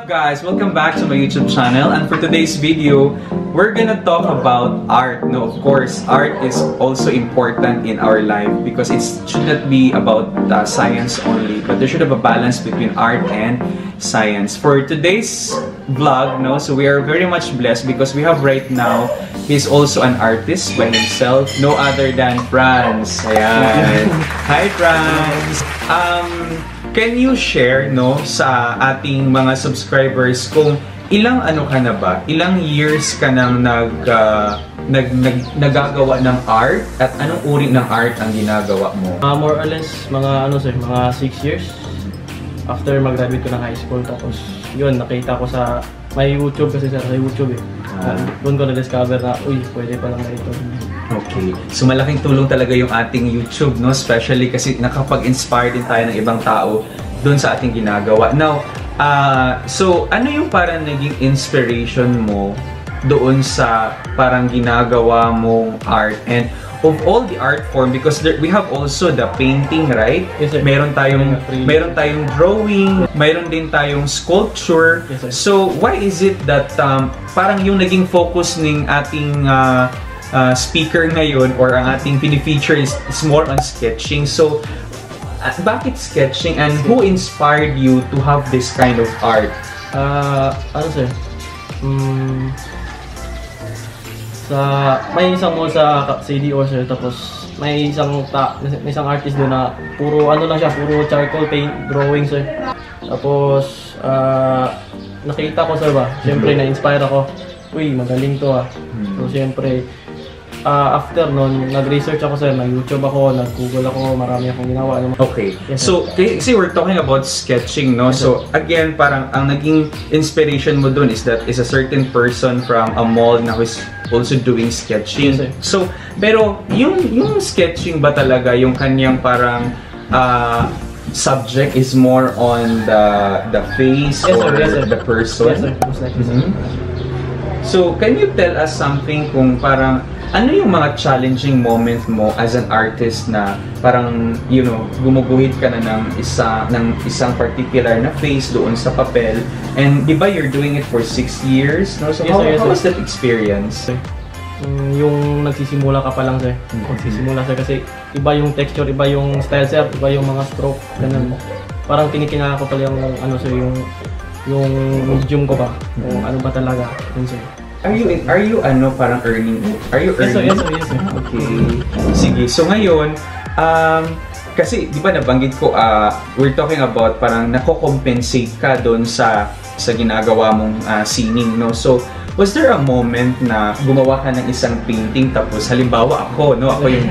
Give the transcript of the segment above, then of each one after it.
guys? Welcome back to my YouTube channel, and for today's video, we're gonna talk about art. No, of course, art is also important in our life because it should not be about science only, but there should have a balance between art and science. For today's vlog, no, so we are very much blessed because we have right now, he's also an artist by himself, no other than Franz. Ayan. Hi, Franz! Can you share, no, sa ating mga subscribers kung ilang ano ka na ba? Ilang years ka nang nagagawa ng art at anong uri ng art ang ginagawa mo? More or less, mga mga 6 years after mag-graduate ko ng high school. Tapos yun, nakita ko sa may YouTube kasi sa YouTube eh. Doon ko na-discover na, uy, pwede palang ganito. Okay. So malaking tulong talaga yung ating YouTube, no? Especially kasi nakapag-inspire din tayo ng ibang tao doon sa ating ginagawa. Now, so ano yung parang naging inspiration mo doon sa parang ginagawa mong art? And of all the art form, because we have also the painting, right? Yes, sir. Meron tayong drawing, meron din tayong sculpture. Yes, sir. So why is it that parang yung naging focus ng ating speaker ngayon or ang ating pinifeature is more on sketching? So bakit sketching, and who inspired you to have this kind of art? Ano sir? May isang mall sa CDO sir, tapos may isang artist doon na puro ano lang siya, puro charcoal paint drawing sir. Tapos nakita ko sir ba, siyempre na-inspire ako. Uy, magaling to ah. So siyempre after nun, nag-research ako sir, nag-YouTube ako, nag-Google ako, marami akong ginawa. Okay. Yes, so, kasi we're talking about sketching, no? Yes, so, again, parang ang naging inspiration mo dun is that is a certain person from a mall na who's also doing sketching. Yes, so, pero yung sketching ba talaga, yung kanyang parang subject is more on the face, yes, or sir, the person? Yes sir, most likely sir. So, can you tell us something kung parang ano yung mga challenging moment mo as an artist na parang, you know, gumuguhit ka na ng isang particular na face doon sa papel, and di ba you're doing it for 6 years, no? So yes, how was that experience? Yung nagsisimula ka pa lang sir, nagsisimula sir kasi iba yung texture, iba yung style sir, iba yung mga stroke, ganun. Parang tinitingnan ko pala yung ano sir, yung medium ko ba, kung ano ba talaga, yun sir. Are you ano parang earning? Are you earning? Yes sir. Okay. Sige. So ngayon, kasi di ba nabanggit ko, we're talking about parang nako-compensate ka doon sa ginagawa mong singing, no? So, was there a moment na gumawa ka ng isang painting, tapos halimbawa ako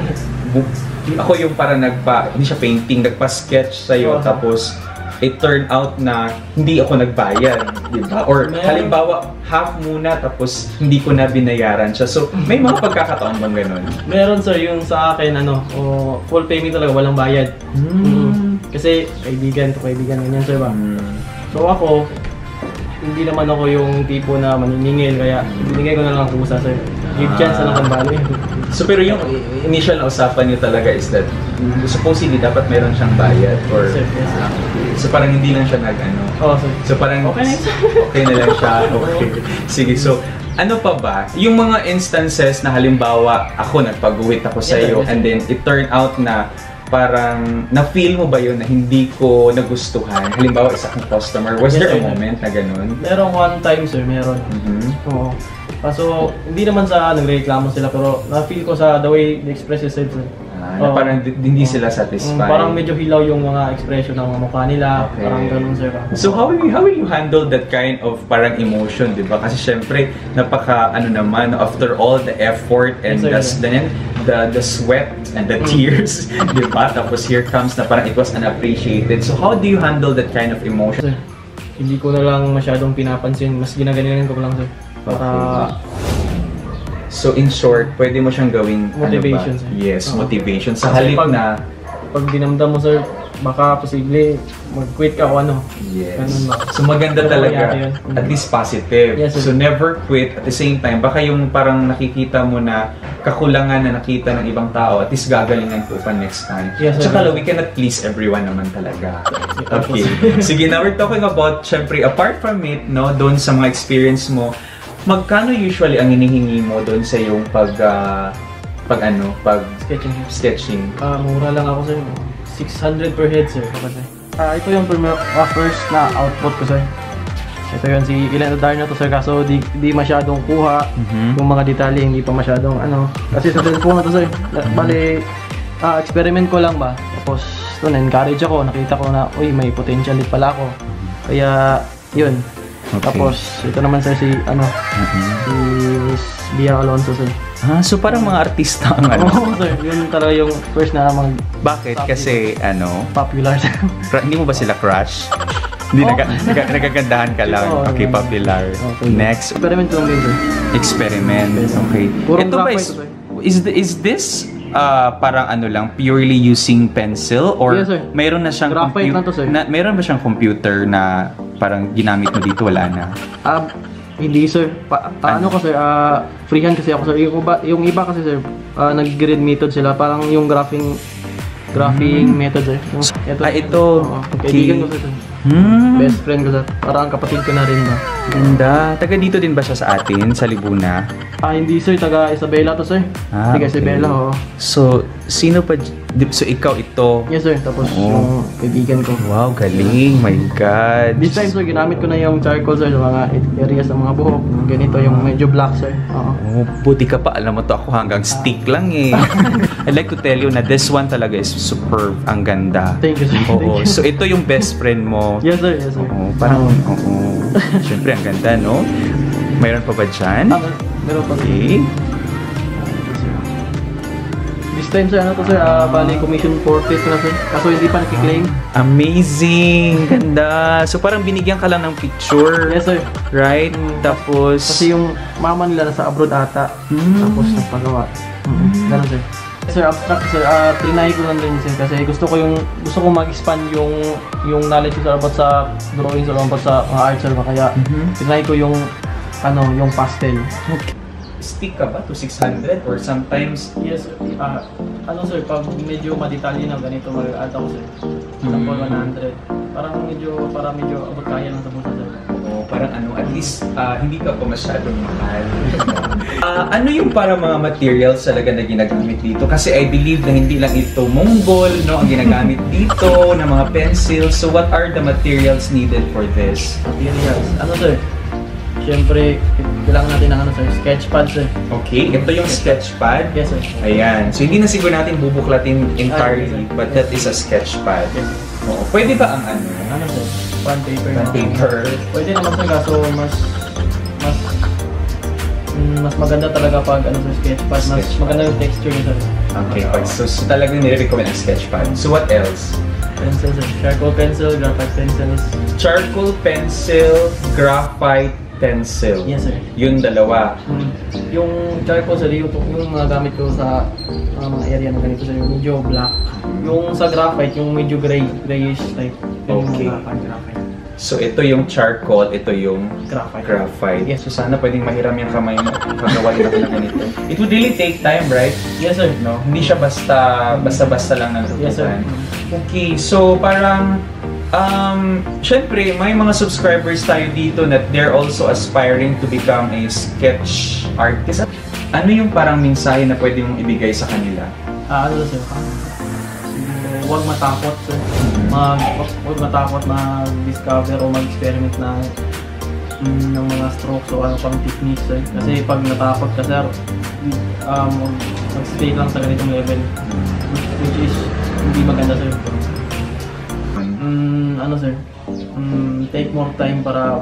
yung parang hindi siya painting, nagpa-sketch sa'yo, tapos it turned out na hindi ako nagbayad, di ba? Or halimbawa, half muna tapos hindi ko na binayaran siya. So, may mga pagkakataon bang gano'n? Meron sir, yung sa akin, full payment talaga, walang bayad. Kasi kaibigan, ganyan sir ba? So ako, hindi naman ako yung tipo na maniningil, kaya binigay ko na lang kusa sir. Give chance na lang kang So, pero yung initial na usapan niyo talaga is that supposedly dapat meron siyang bayad, or yes, yes. So parang hindi lang siya nag-ano. Sir. So parang okay na lang siya. Okay. Sige, so ano pa ba? Yung mga instances na halimbawa ako nagpag-uwit ako sa iyo, and then it turned out na parang na-feel mo ba yun na hindi ko nagustuhan? Halimbawa isa kong customer, was there a moment na ganun? Meron one time sir, meron. Oo. Kaso hindi naman sa nagreklamo sila, pero na-feel ko sa the way they express yourself sir. Na parang hindi sila satisfied. Parang medyo hilaw yung mga expression ng mga mukha nila, parang ganun sir. So how will you handle that kind of parang emotion, di ba? Kasi syempre napaka naman, after all the effort and the sweat and the tears, di ba? Tapos here comes na parang it was unappreciated. So how do you handle that kind of emotion? Sir, hindi ko na lang masyadong pinapansin, mas ginagalingan ko lang sir. Para so in short, pwede mo siyang gawing motivation, ano ba? Yes, motivation. Sa kasi halip na pag dinamdam mo sir, baka posible mag-quit ka o ano. Yes. Ganun ba? So maganda Pero talaga, mangyari yun. at least positive. Yes, sir. So never quit at the same time. Baka yung parang nakikita mo na kakulangan na nakita ng ibang tao, at least gagalingan ko pa next time. Yes, sir. Tsaka we cannot please everyone naman talaga. Okay. Yes. Sige, now we're talking about, syempre, apart from it, no, doon sa mga experience mo, magkano usually ang hinihingi mo doon sa yung pag Sketching. sketching? Mura lang ako sir. 600 per head sir. Kasi. Ito yung first na output ko sir. Ito yun, si Ilan Darn na to sir, kaso di masyadong kuha. Yung mga detalye, hindi pa masyadong ano. Kasi sa cellphone na to sir, bali, experiment ko lang ba. Tapos, na-encourage ako, nakita ko na, uy, may potential pala ako. Kaya, yun. Okay. Tapos, ito naman sir, si Miss Bia Alonso sir. So parang mga artista ang Oo sir, yun talaga yung first na Bakit? Kasi popular sir. hindi mo ba sila crush? Hindi, nagagandahan ka lang. Oo, Okay, ganun. popular. Okay. Next, Experiment lang din sir. experiment. Okay. Purong Ito ba graphite, sir. is this parang ano lang, purely using pencil? Or Yes, sir. mayroon na siyang Graphite lang to, sir. mayroon ba siyang computer na parang ginamit mo dito? Wala na. Hindi sir. Ano ko sir, freehand kasi ako sir. Yung iba kasi sir, nag-grid method sila. Parang yung graphing method sir. Ito. Kaibigan ko sir. Best friend ko sir. Parang kapatid ko na rin ba. Ganda. Taga dito din ba siya sa atin? Sa Libuna? Hindi sir, taga Isabela to sir. Taga Okay. Isabela, oo. So, sino pa? So, ikaw ito? Yes sir, tapos yung kaibigan ko. Wow, galing. My God. This time sir, ginamit ko na yung charcoal sir sa mga areas ng mga buhok. Ganito yung medyo black sir. Oo. Oh, buti ka pa. Alam mo to, ako hanggang stick lang eh. I'd like to tell you na this one talaga is superb. Ang ganda. Thank you sir. Oo. Thank you. So, ito yung best friend mo. Yes sir, yes sir. Oo, parang, oo. Siyempre, ang ganda, no? Mayroon pa ba dyan? Meron pa sir. Okay. This time sir, ano to sir, bali commission portrait na sir. Kaso hindi pa nakiklaim. Amazing! Ganda! So, parang binigyan ka lang ng picture. Yes sir. Right? Tapos... Kasi yung mama nila nasa abroad ata. Tapos nagpagawa. Ganun sir. Sir, abstract sir, trinay ko lang din sir kasi gusto ko mag-expand yung knowledge ko sir about sa drawing sir, about sa mga art sir. Kaya trinay ko yung pastel. Okay. Stick ka ba to 600 or sometimes... Yes sir. Sir, pag medyo madetalye na ganito mag-add ako sir. Tapos 100. Para medyo abot kaya lang sa buta sir. Oo, parang at least hindi ka pa masyadong mahal. Ano yung para mga materials talaga na ginagamit dito? Kasi I believe na hindi lang ito Mongol, no, ang ginagamit dito, na mga pencils. So what are the materials needed for this? Materials. Sir? Siyempre, kailangan natin ng sir, sketchpad sir. Okay, ito yung sketchpad. Yes sir. Ayan. So hindi na siguro natin bubuklatin entirely, but that is a sketchpad. Yes. Oo. Pwede ba ang Sir? Bond paper. Bond paper. Pwede naman sir, kaso mas maganda talaga pag sir, sketchpad. Mas maganda yung texture niya sir. Okay, so talagang nire-recommend ang sketchpad. So what else? Pencil sir. Charcoal pencil, graphite pencils. Charcoal pencil, graphite pencil. Yes sir. Yung dalawa. Yung charcoal sir, yung mga gamit ko sa mga area na ganito sir, yung medyo black. Yung sa graphite, yung medyo grayish type. Okay. Yung graphite. So ito yung charcoal, ito yung Graphite. Yes. So sana pwedeng mahiram yung kamay mo paggawa din ako ng ganito. It would really take time, right? Yes sir. No? Hindi siya basta lang ng Yes sir. Okay, so parang syempre, may mga subscribers tayo dito that they're also aspiring to become a sketch artist. Ano yung parang mensahe na pwede mong ibigay sa kanila? Sir? Huwag matakot sir. Huwag matakot mag-discover o mag-experiment ng mga strokes o pang techniques sir. Kasi pag natakot ka sir, mag-stay lang sa ganitong level. Which is hindi maganda sir. Sir? Take more time para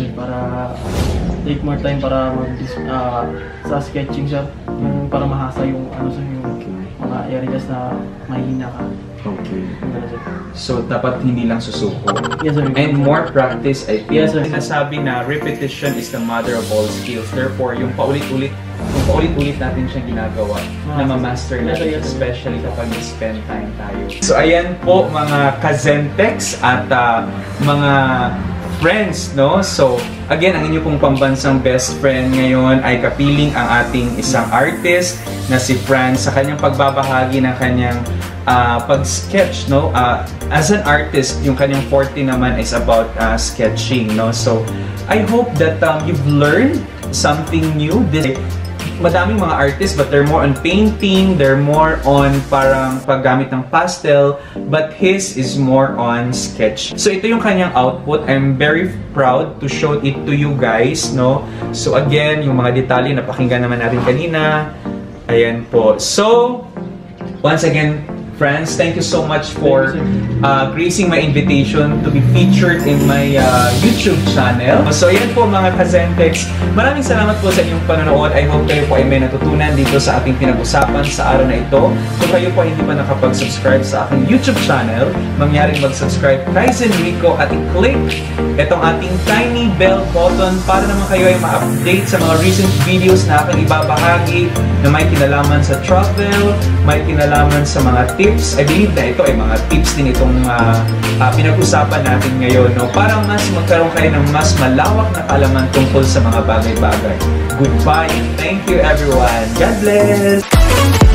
sa sketching sir. Para mahasa yung yung mga areas na mahina ka. Okay. Ano, sir. So, dapat hindi lang susuko. Yes, sir. And more practice, I think. Yes, sir. Sinasabi na repetition is the mother of all skills. Therefore, yung paulit-ulit natin siyang ginagawa na ma-master natin, Yes, sir. especially kapag spend time tayo. So, ayan po mga Kazentex at mga friends, no? So, again, ang inyo pong pambansang best friend ngayon ay kapiling ang ating isang artist na si Franz sa kanyang pagbabahagi ng kanyang pag-sketch, no? As an artist, yung kanyang forte naman is about sketching, no? So, I hope that you've learned something new. Madaming mga artists, but they're more on painting, they're more on parang paggamit ng pastel, but his is more on sketch. So ito yung kanyang output. I'm very proud to show it to you guys, no? So again, yung mga detalye na pakinggan naman natin kanina. Ayan po. So, once again, friends, thank you so much for gracing my invitation to be featured in my YouTube channel. So yan po mga Kazentex, maraming salamat po sa inyong panonood. I hope kayo po ay may natutunan dito sa ating pinag-usapan sa araw na ito. Kung kayo po hindi pa nakapag-subscribe sa aking YouTube channel, mangyaring mag-subscribe kay Zenrico at i-click itong ating tiny bell button para naman kayo ay ma-update sa mga recent videos na aking ibabahagi na may kinalaman sa travel, may kinalaman sa mga tips. I believe na ito ay mga tips din itong pinag-usapan natin ngayon, no? Para mas magkaroon kayo ng mas malawak na kaalaman tungkol sa mga bagay-bagay. Goodbye and thank you everyone. God bless!